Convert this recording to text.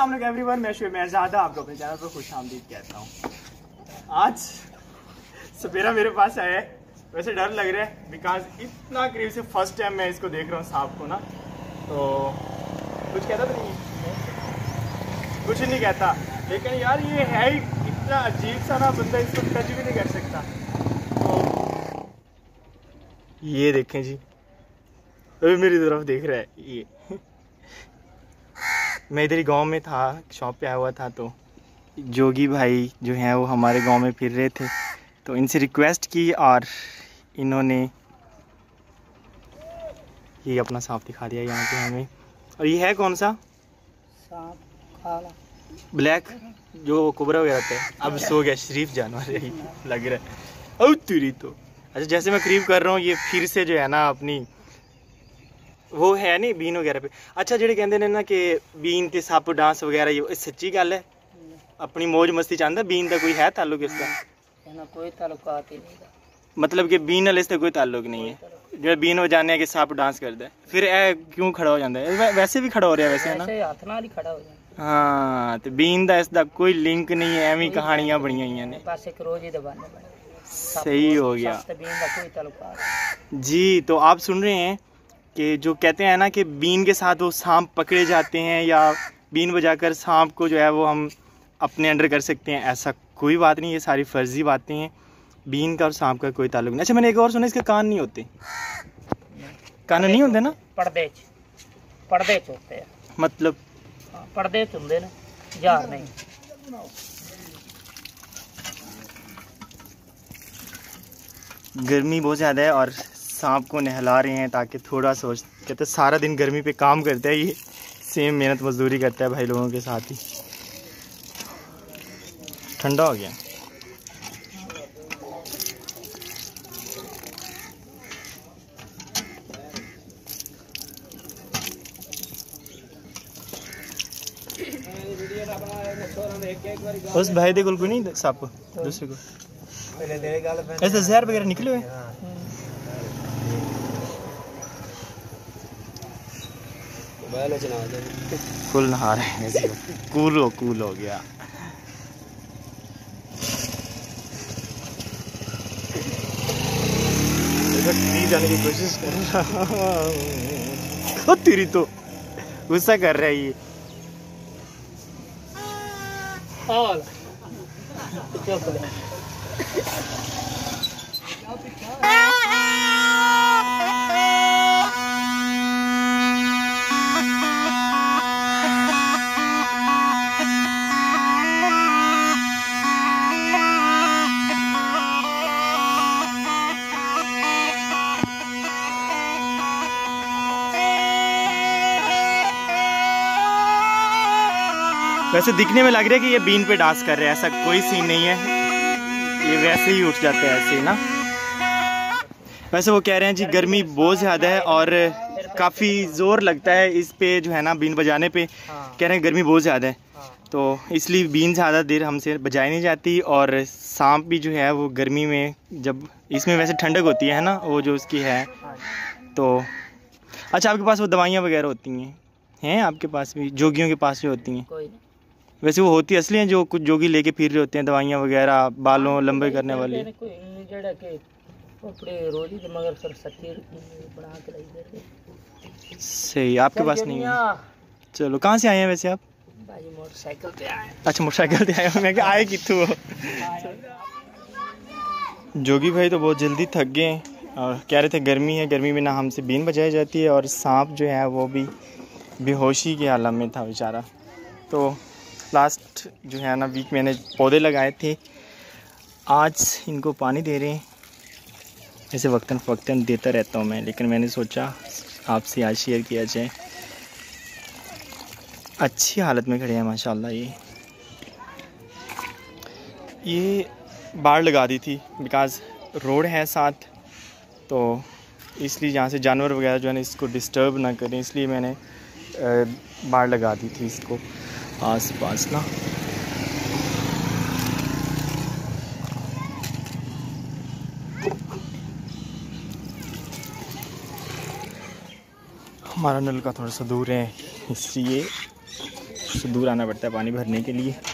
अस्सलाम वालेकुम एवरीवन, मैं शुएब मेहरज़ादा आपको अपने चैनल पर खुशामदीद कहता हूँ। आज सपेरा मेरे पास आया है, वैसे डर लग रहा है बिकॉज इतना करीब से फर्स्ट टाइम मैं इसको देख रहा हूँ सांप को ना। तो कुछ कहता तो नहीं, कुछ नहीं कहता, लेकिन यार ये है ही इतना अजीब सा ना, बंदा इसको टच भी नहीं कर सकता। तो ये देखें जी, अभी मेरी तरफ देख रहा है ये। मैं इधर ही गांव में था, शॉप पे आया हुआ था, तो जोगी भाई जो हैं वो हमारे गांव में फिर रहे थे, तो इनसे रिक्वेस्ट की और इन्होंने ये अपना सांप दिखा दिया यहाँ पे हमें। और ये है कौन सा सांप? काला ब्लैक जो कोबरा वगैरह होता है। अब सो गया, शरीफ जानवर है लग रहा है। ओ तेरी तो अच्छा, जैसे मैं करीब कर रहा हूँ ये फिर से जो है ना अपनी वो है नहीं बीन वगैरह पे। अच्छा जेडे कहते हैं ना कि बीन ते सप डांस वगैरह, ये सच्ची गल है? अपनी मौज मस्ती चाहता बीन का कोई है ताल्लुक इसका? ना कोई ताल्लुकात ही नहीं, मतलब कि बीन वाले से कोई ताल्लुक नहीं है। जो बीन बजाने है कि सप डांस करता है, फिर ए क्यों खड़ा हो जाता है? वैसे भी खड़ा हो रहा है वैसे, है ना? हाथ नाल ही खड़ा हो जाता। हाँ, तो बीन का इसका कोई लिंक नहीं है, एवं कहानियां बनी हुई ने। पास एक रोज ही दबाने पड़े। सही हो गया बीन का कोई ताल्लुकात जी। तो आप सुन रहे हैं कि जो कहते हैं ना कि बीन के साथ वो सांप पकड़े जाते हैं या बीन बजाकर सांप को जो है वो हम अपने अंडर कर सकते हैं, ऐसा कोई बात नहीं। ये सारी फर्जी बातें हैं, बीन का और सांप का कोई ताल्लुक नहीं। अच्छा मैंने एक और सुना, इसके कान नहीं होते। कान नहीं होते ना? पर्दे होते हैं, मतलब पर्दे होंगे ना, जार नहीं। गर्मी बहुत ज़्यादा है और सांप को नहला रहे हैं ताकि थोड़ा सोच, कहते सारा दिन गर्मी पे काम करता है ये, सेम मेहनत मजदूरी करता है भाई लोगों के साथ ही। ठंडा हो गया। उस भाई दे कोल कोई नहीं सप दूसरे को ऐसे जहर वगैरह निकले हुए? फुल नहा रहे हैं, कूल हो गया। जाने की कोशिश कर रहा हूँ। तेरी तो गुस्सा कर रहा है ये। वैसे दिखने में लग रहा है कि ये बीन पे डांस कर रहे हैं, ऐसा कोई सीन नहीं है, ये वैसे ही उठ जाते हैं ऐसे ही ना। वैसे वो कह रहे हैं जी गर्मी बहुत ज़्यादा है और काफ़ी ज़ोर लगता है इस पे जो है ना बीन बजाने पे। कह रहे हैं गर्मी बहुत ज़्यादा है, तो इसलिए बीन ज़्यादा देर हमसे बजाई नहीं जाती। और सांप भी जो है वो गर्मी में, जब इसमें वैसे ठंडक होती है ना वो जो उसकी है। तो अच्छा आपके पास वो दवाइयाँ वगैरह होती हैं आपके पास भी? जोगियों के पास भी होती हैं? वैसे वो होती असली हैं जो कुछ जोगी लेके फिर रहे होते हैं दवाइयाँ वगैरह बालों लंबे करने वाली? सही, आपके पास नहीं है? चलो कहाँ से आए हैं वैसे आप? मोटरसाइकिल पे आए। अच्छा मोटरसाइकिल पे आए हो, मैं आए कितों? जोगी भाई तो बहुत जल्दी थक गए और कह रहे थे गर्मी है, गर्मी में ना हमसे बीन बजाई जाती है और सांप जो है वो भी बेहोशी के आलम में था बेचारा। तो लास्ट जो है ना वीक मैंने पौधे लगाए थे, आज इनको पानी दे रहे हैं। ऐसे वक्तन फ़वक्तन देता रहता हूँ मैं, लेकिन मैंने सोचा आपसे आज शेयर किया जाए। अच्छी हालत में खड़े हैं माशाल्लाह। ये बाड़ लगा दी थी बिकॉज़ रोड है साथ, तो इसलिए यहाँ से जानवर वगैरह जो है ना इसको डिस्टर्ब ना करें, इसलिए मैंने बाड़ लगा दी थी इसको आस पास ना। हमारा नलका थोड़ा सा दूर है इसलिए से दूर आना पड़ता है पानी भरने के लिए।